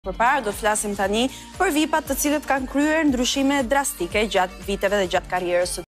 Përpara do të flasim tani për VIP-at të cilët kanë kryer ndryshime drastike gjatë viteve dhe gjatë karrierës së